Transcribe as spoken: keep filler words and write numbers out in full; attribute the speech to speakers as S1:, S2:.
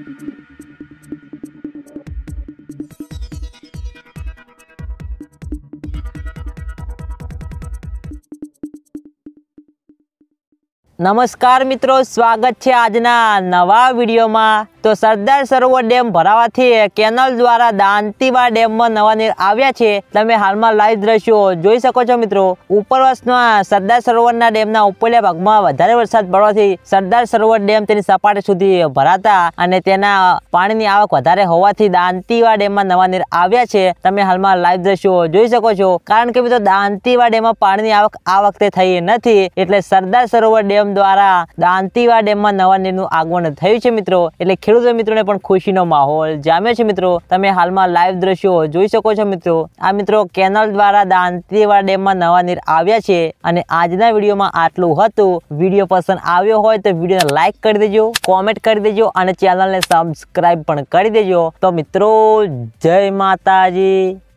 S1: नमस्कार मित्रों, स्वागत है आजना नवा वीडियो में। तो सरदार सरोवर डेम भरावाथी केनल द्वारा दांतीवाड़ा डेम में नवा नीर आव्या छे। तमे हाल में लाइव दृश्यो जोई शको छो मित्रों। उपरवासना सरदार सरोवरना डेमना उपरल्या भागमां वधारे वरसाद પડવાથી સરદાર સરોવર ડેમ તેની સપાટી સુધી ભરાતા અને તેના પાણીની આવક વધારે હોવાથી દાંતીવાડા ડેમમાં નવા નીર આવ્યા છે। તમે હાલમાં લાઈવ દ્રશ્યો જોઈ શકો છો। કારણ કે મિત્રો દાંતીવાડા ડેમમાં પાણીની આવક આ વખતે થઈ નથી, એટલે સરદાર સરોવર ડેમ દ્વારા દાંતીવાડા ડેમમાં નવા નીરનું આગમન થયું છે મિત્રો। એટલે ખેડૂતો મિત્રોને પણ ખુશીનો માહોલ જામ્યો છે મિત્રો। તમે હાલમાં લાઈવ દ્રશ્યો જોઈ શકો છો મિત્રો। આ મિત્રો કેનલ દ્વારા દાંતીવાડા ડેમમાં નવા નીર આવ્યા છે અને આજના વિડીયોમાં આટલું હતું। વિડીયો પસંદ આવ્યો હોય તો વિડીયોને લાઈક કરી દેજો, કોમેન્ટ કરી દેજો અને ચેનલને સબસ્ક્રાઇબ પણ કરી દેજો। તો મિત્રો જય માતાજી।